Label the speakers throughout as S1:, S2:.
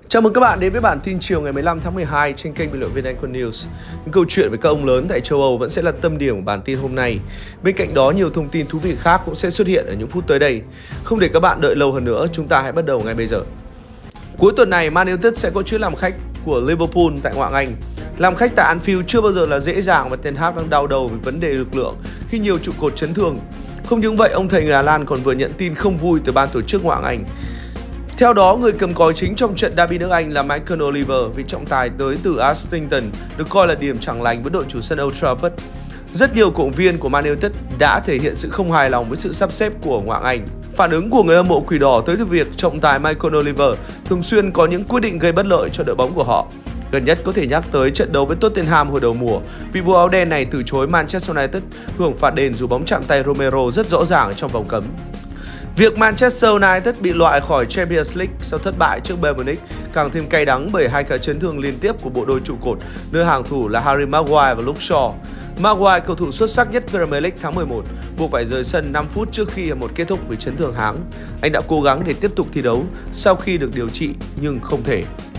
S1: Chào mừng các bạn đến với bản tin chiều ngày 15 tháng 12 trên kênh bình luận viên Anh Quân News. Những câu chuyện về các ông lớn tại châu Âu vẫn sẽ là tâm điểm của bản tin hôm nay. Bên cạnh đó, nhiều thông tin thú vị khác cũng sẽ xuất hiện ở những phút tới đây. Không để các bạn đợi lâu hơn nữa, chúng ta hãy bắt đầu ngay bây giờ. Cuối tuần này, Man United sẽ có chuyến làm khách của Liverpool tại ngoại hạng Anh. Làm khách tại Anfield chưa bao giờ là dễ dàng và Ten Hag đang đau đầu với vấn đề lực lượng khi nhiều trụ cột chấn thương. Không những vậy, ông thầy người Hà Lan còn vừa nhận tin không vui từ ban tổ chức ngoại hạng Anh. Theo đó, người cầm còi chính trong trận derby nước Anh là Michael Oliver vì trọng tài tới từ Accrington được coi là điểm chẳng lành với đội chủ sân Old Trafford. Rất nhiều cổ động viên của Man United đã thể hiện sự không hài lòng với sự sắp xếp của ngoại hạng Anh. Phản ứng của người hâm mộ Quỷ Đỏ tới từ việc trọng tài Michael Oliver thường xuyên có những quyết định gây bất lợi cho đội bóng của họ. Gần nhất có thể nhắc tới trận đấu với Tottenham hồi đầu mùa, vì vua áo đen này từ chối Manchester United hưởng phạt đền dù bóng chạm tay Romero rất rõ ràng trong vòng cấm. Việc Manchester United bị loại khỏi Champions League sau thất bại trước Bayern Munich càng thêm cay đắng bởi hai ca chấn thương liên tiếp của bộ đôi trụ cột, nơi hàng thủ là Harry Maguire và Luke Shaw. Maguire, cầu thủ xuất sắc nhất Premier League tháng 11, buộc phải rời sân 5 phút trước khi hiệp một kết thúc vì chấn thương háng. Anh đã cố gắng để tiếp tục thi đấu sau khi được điều trị nhưng không thể.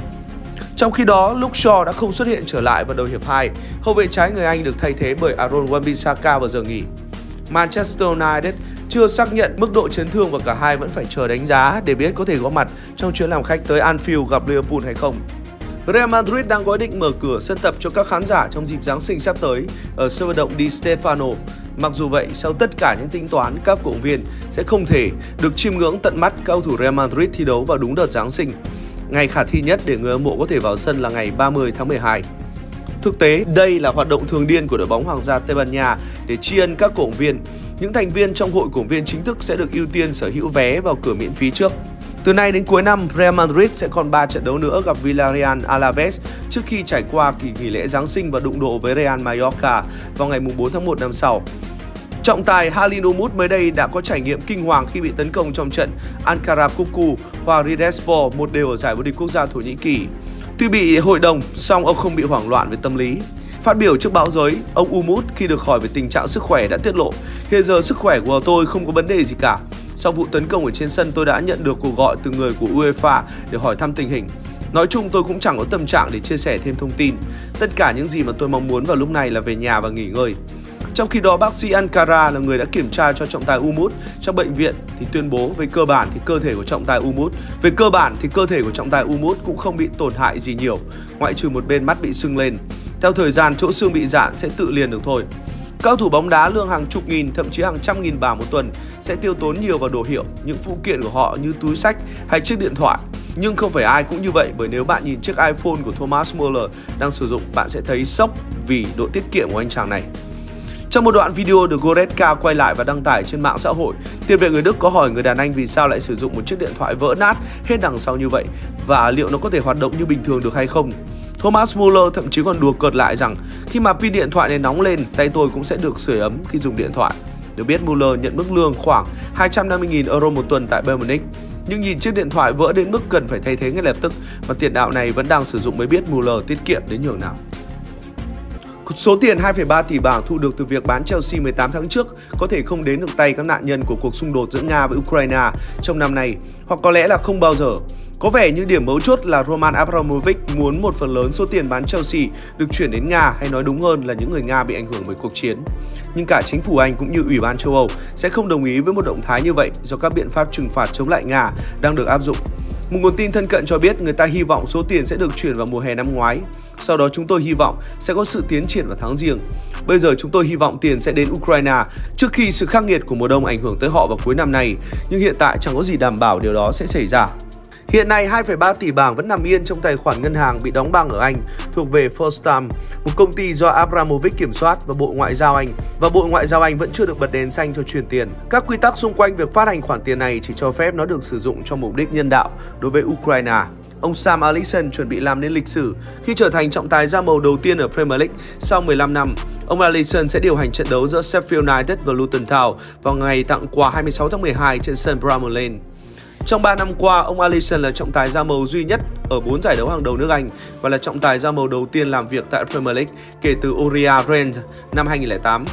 S1: Trong khi đó, Luke Shaw đã không xuất hiện trở lại vào đầu hiệp 2. Hậu vệ trái người Anh được thay thế bởi Aaron Wan-Bissaka vào giờ nghỉ. Manchester United chưa xác nhận mức độ chấn thương và cả hai vẫn phải chờ đánh giá để biết có thể có mặt trong chuyến làm khách tới Anfield gặp Liverpool hay không. Real Madrid đang có ý định mở cửa sân tập cho các khán giả trong dịp Giáng sinh sắp tới ở sân vận động Di Stefano. Mặc dù vậy, sau tất cả những tính toán, các cổ động viên sẽ không thể được chiêm ngưỡng tận mắt các cầu thủ Real Madrid thi đấu vào đúng đợt Giáng sinh. Ngày khả thi nhất để người hâm mộ có thể vào sân là ngày 30 tháng 12. Thực tế, đây là hoạt động thường niên của đội bóng Hoàng gia Tây Ban Nha để tri ân các cổ động viên. Những thành viên trong hội cổ động viên chính thức sẽ được ưu tiên sở hữu vé vào cửa miễn phí trước. Từ nay đến cuối năm, Real Madrid sẽ còn 3 trận đấu nữa gặp Villarreal, Alaves trước khi trải qua kỳ nghỉ lễ Giáng sinh và đụng độ với Real Mallorca vào ngày 4 tháng 1 năm sau. Trọng tài Halil Umut mới đây đã có trải nghiệm kinh hoàng khi bị tấn công trong trận Ankara-Kukü và Ridespor 1-1 ở giải vô địch quốc gia Thổ Nhĩ Kỳ. Tuy bị hội đồng, song ông không bị hoảng loạn về tâm lý. Phát biểu trước báo giới, ông Umut khi được hỏi về tình trạng sức khỏe đã tiết lộ: "Hiện giờ sức khỏe của tôi không có vấn đề gì cả. Sau vụ tấn công ở trên sân, tôi đã nhận được cuộc gọi từ người của UEFA để hỏi thăm tình hình. Nói chung tôi cũng chẳng có tâm trạng để chia sẻ thêm thông tin. Tất cả những gì mà tôi mong muốn vào lúc này là về nhà và nghỉ ngơi." Trong khi đó, bác sĩ Ankara là người đã kiểm tra cho trọng tài Umut trong bệnh viện thì tuyên bố về cơ bản thì cơ thể của trọng tài Umut cũng không bị tổn hại gì nhiều, ngoại trừ một bên mắt bị sưng lên. Theo thời gian, chỗ xương bị rạn sẽ tự liền được thôi. Các cầu thủ bóng đá lương hàng chục nghìn, thậm chí hàng trăm nghìn bảng một tuần sẽ tiêu tốn nhiều vào đồ hiệu, những phụ kiện của họ như túi xách hay chiếc điện thoại. Nhưng không phải ai cũng như vậy, bởi nếu bạn nhìn chiếc iPhone của Thomas Muller đang sử dụng, bạn sẽ thấy sốc vì độ tiết kiệm của anh chàng này. Trong một đoạn video được Goretzka quay lại và đăng tải trên mạng xã hội, tiền vệ người Đức có hỏi người đàn anh vì sao lại sử dụng một chiếc điện thoại vỡ nát hết đằng sau như vậy và liệu nó có thể hoạt động như bình thường được hay không. Thomas Muller thậm chí còn đùa cợt lại rằng khi mà pin điện thoại này nóng lên, tay tôi cũng sẽ được sưởi ấm khi dùng điện thoại. Được biết, Muller nhận mức lương khoảng 250.000 euro một tuần tại Bayern Munich. Nhưng nhìn chiếc điện thoại vỡ đến mức cần phải thay thế ngay lập tức mà tiền đạo này vẫn đang sử dụng mới biết Muller tiết kiệm đến nhường nào. Số tiền 2,3 tỷ bảng thu được từ việc bán Chelsea 18 tháng trước có thể không đến được tay các nạn nhân của cuộc xung đột giữa Nga và Ukraine trong năm nay, hoặc có lẽ là không bao giờ. Có vẻ như điểm mấu chốt là Roman Abramovich muốn một phần lớn số tiền bán Chelsea được chuyển đến Nga, hay nói đúng hơn là những người Nga bị ảnh hưởng bởi cuộc chiến. Nhưng cả chính phủ Anh cũng như Ủy ban châu Âu sẽ không đồng ý với một động thái như vậy do các biện pháp trừng phạt chống lại Nga đang được áp dụng. Một nguồn tin thân cận cho biết người ta hy vọng số tiền sẽ được chuyển vào mùa hè năm ngoái. Sau đó chúng tôi hy vọng sẽ có sự tiến triển vào tháng Giêng. Bây giờ chúng tôi hy vọng tiền sẽ đến Ukraine trước khi sự khắc nghiệt của mùa đông ảnh hưởng tới họ vào cuối năm nay. Nhưng hiện tại chẳng có gì đảm bảo điều đó sẽ xảy ra. Hiện nay 2,3 tỷ bảng vẫn nằm yên trong tài khoản ngân hàng bị đóng băng ở Anh thuộc về Forstam, một công ty do Abramovich kiểm soát và Bộ Ngoại giao Anh. Và Bộ Ngoại giao Anh vẫn chưa được bật đèn xanh cho chuyển tiền. Các quy tắc xung quanh việc phát hành khoản tiền này chỉ cho phép nó được sử dụng cho mục đích nhân đạo đối với Ukraine. Ông Sam Allardyce chuẩn bị làm nên lịch sử khi trở thành trọng tài da màu đầu tiên ở Premier League sau 15 năm. Ông Allardyce sẽ điều hành trận đấu giữa Sheffield United và Luton Town vào ngày tặng quà 26 tháng 12 trên sân Bramall Lane. Trong 3 năm qua, ông Alisson là trọng tài da màu duy nhất ở 4 giải đấu hàng đầu nước Anh và là trọng tài da màu đầu tiên làm việc tại Premier League kể từ Uriah Range năm 2008.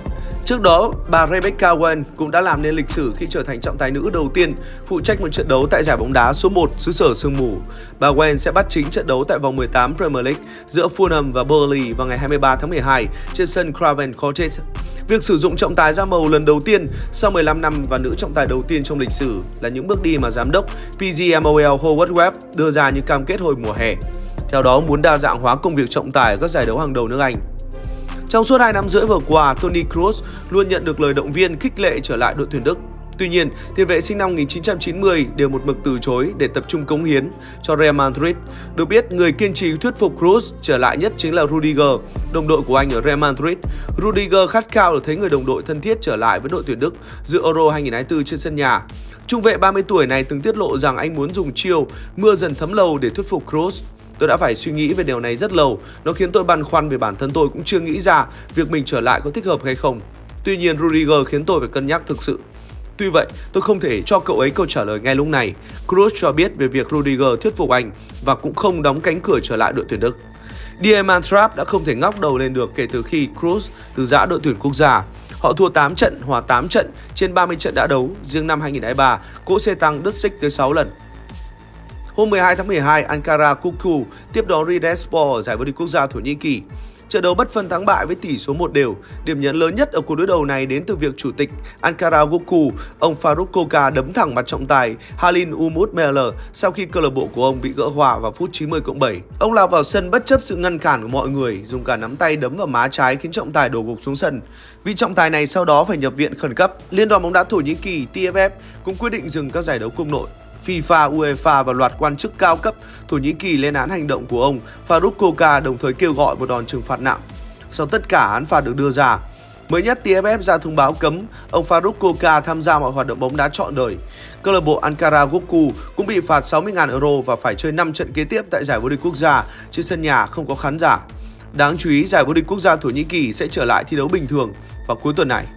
S1: Trước đó, bà Rebecca Wayne cũng đã làm nên lịch sử khi trở thành trọng tài nữ đầu tiên phụ trách một trận đấu tại giải bóng đá số 1 xứ sở sương mù. Bà Wayne sẽ bắt chính trận đấu tại vòng 18 Premier League giữa Fulham và Burnley vào ngày 23 tháng 12 trên sân Craven Cottage. Việc sử dụng trọng tài da màu lần đầu tiên sau 15 năm và nữ trọng tài đầu tiên trong lịch sử là những bước đi mà giám đốc PGMOL Howard Webb đưa ra như cam kết hồi mùa hè. Theo đó, muốn đa dạng hóa công việc trọng tài ở các giải đấu hàng đầu nước Anh. Trong suốt 2 năm rưỡi vừa qua, Toni Kroos luôn nhận được lời động viên khích lệ trở lại đội tuyển Đức. Tuy nhiên, tiền vệ sinh năm 1990 đều một mực từ chối để tập trung cống hiến cho Real Madrid. Được biết, người kiên trì thuyết phục Kroos trở lại nhất chính là Rudiger, đồng đội của anh ở Real Madrid. Rudiger khát khao được thấy người đồng đội thân thiết trở lại với đội tuyển Đức dự Euro 2024 trên sân nhà. Trung vệ 30 tuổi này từng tiết lộ rằng anh muốn dùng chiêu mưa dần thấm lâu để thuyết phục Kroos. Tôi đã phải suy nghĩ về điều này rất lâu, nó khiến tôi băn khoăn về bản thân tôi cũng chưa nghĩ ra việc mình trở lại có thích hợp hay không. Tuy nhiên, Rudiger khiến tôi phải cân nhắc thực sự. Tuy vậy, tôi không thể cho cậu ấy câu trả lời ngay lúc này. Kroos cho biết về việc Rudiger thuyết phục anh và cũng không đóng cánh cửa trở lại đội tuyển Đức. Diamant Trap đã không thể ngóc đầu lên được kể từ khi Kroos từ giã đội tuyển quốc gia. Họ thua 8 trận, hòa 8 trận trên 30 trận đã đấu. Riêng năm 2023, cỗ xe tăng đứt xích tới 6 lần. Hôm 12 tháng 12, Ankara Gucu tiếp đón Ridespor ở giải vô địch quốc gia Thổ Nhĩ Kỳ. Trận đấu bất phân thắng bại với tỷ số 1 đều. Điểm nhấn lớn nhất ở cuộc đối đầu này đến từ việc chủ tịch Ankara Gucu, ông Faruk Koka đấm thẳng mặt trọng tài Halil Umut Meler sau khi câu lạc bộ của ông bị gỡ hòa vào phút 90+7. Ông lao vào sân bất chấp sự ngăn cản của mọi người, dùng cả nắm tay đấm vào má trái khiến trọng tài đổ gục xuống sân. Vị trọng tài này sau đó phải nhập viện khẩn cấp. Liên đoàn bóng đá Thổ Nhĩ Kỳ TFF cũng quyết định dừng các giải đấu quốc nội. FIFA, UEFA và loạt quan chức cao cấp Thổ Nhĩ Kỳ lên án hành động của ông Faruk Koka, đồng thời kêu gọi một đòn trừng phạt nặng. Sau tất cả án phạt được đưa ra, mới nhất TFF ra thông báo cấm ông Faruk Koka tham gia mọi hoạt động bóng đá trọn đời. Câu lạc bộ Ankara Gucu cũng bị phạt 60.000 euro và phải chơi 5 trận kế tiếp tại giải vô địch quốc gia trên sân nhà không có khán giả. Đáng chú ý, giải vô địch quốc gia Thổ Nhĩ Kỳ sẽ trở lại thi đấu bình thường vào cuối tuần này.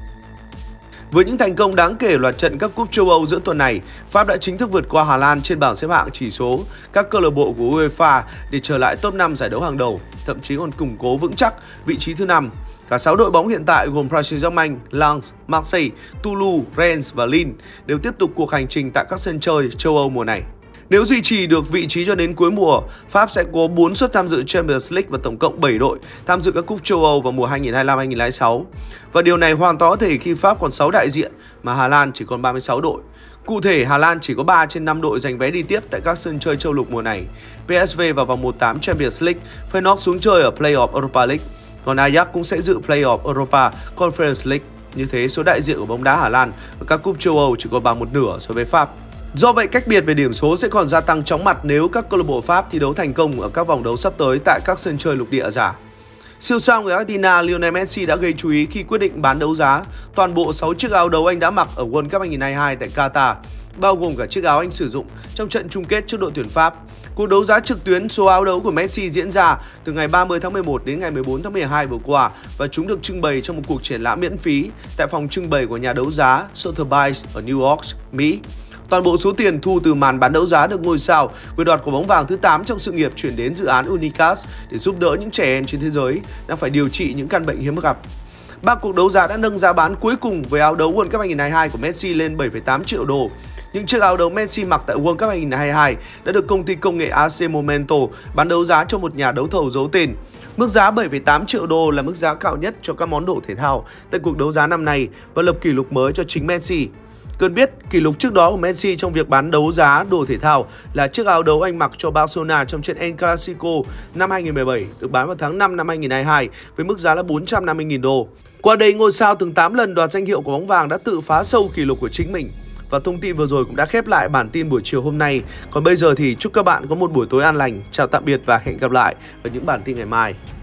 S1: Với những thành công đáng kể loạt trận các cúp châu Âu giữa tuần này, Pháp đã chính thức vượt qua Hà Lan trên bảng xếp hạng chỉ số các câu lạc bộ của UEFA để trở lại top 5 giải đấu hàng đầu, thậm chí còn củng cố vững chắc vị trí thứ 5. Cả 6 đội bóng hiện tại gồm Paris Saint-Germain, Lens, Marseille, Toulouse, Rennes và Lille đều tiếp tục cuộc hành trình tại các sân chơi châu Âu mùa này. Nếu duy trì được vị trí cho đến cuối mùa, Pháp sẽ có 4 suất tham dự Champions League và tổng cộng 7 đội tham dự các cúp châu Âu vào mùa 2025-2026. Và điều này hoàn toàn có thể khi Pháp còn 6 đại diện mà Hà Lan chỉ còn 36 đội. Cụ thể, Hà Lan chỉ có 3 trên 5 đội giành vé đi tiếp tại các sân chơi châu lục mùa này. PSV vào vòng 1/8 Champions League, Feyenoord xuống chơi ở Play-off Europa League. Còn Ajax cũng sẽ dự Play-off Europa Conference League. Như thế, số đại diện của bóng đá Hà Lan ở các cúp châu Âu chỉ còn bằng một nửa so với Pháp. Do vậy, cách biệt về điểm số sẽ còn gia tăng chóng mặt nếu các câu lạc bộ Pháp thi đấu thành công ở các vòng đấu sắp tới tại các sân chơi lục địa giả. Siêu sao người Argentina Lionel Messi đã gây chú ý khi quyết định bán đấu giá toàn bộ 6 chiếc áo đấu anh đã mặc ở World Cup 2022 tại Qatar, bao gồm cả chiếc áo anh sử dụng trong trận chung kết trước đội tuyển Pháp. Cuộc đấu giá trực tuyến số áo đấu của Messi diễn ra từ ngày 30 tháng 11 đến ngày 14 tháng 12 vừa qua và chúng được trưng bày trong một cuộc triển lãm miễn phí tại phòng trưng bày của nhà đấu giá Sotheby's ở New York, Mỹ. Toàn bộ số tiền thu từ màn bán đấu giá được ngôi sao vừa đoạt quả bóng vàng thứ 8 trong sự nghiệp chuyển đến dự án Unicast để giúp đỡ những trẻ em trên thế giới đang phải điều trị những căn bệnh hiếm gặp. 3 cuộc đấu giá đã nâng giá bán cuối cùng với áo đấu World Cup 2022 của Messi lên 7,8 triệu đô. Những chiếc áo đấu Messi mặc tại World Cup 2022 đã được công ty công nghệ AC Momento bán đấu giá cho một nhà đấu thầu giấu tên. Mức giá 7,8 triệu đô là mức giá cao nhất cho các món đồ thể thao tại cuộc đấu giá năm nay và lập kỷ lục mới cho chính Messi. Cần biết, kỷ lục trước đó của Messi trong việc bán đấu giá đồ thể thao là chiếc áo đấu anh mặc cho Barcelona trong trận El Clasico năm 2017 được bán vào tháng 5 năm 2022 với mức giá là 450.000 đô. Qua đây, ngôi sao từng 8 lần đoạt danh hiệu của bóng vàng đã tự phá sâu kỷ lục của chính mình. Và thông tin vừa rồi cũng đã khép lại bản tin buổi chiều hôm nay. Còn bây giờ thì chúc các bạn có một buổi tối an lành. Chào tạm biệt và hẹn gặp lại ở những bản tin ngày mai.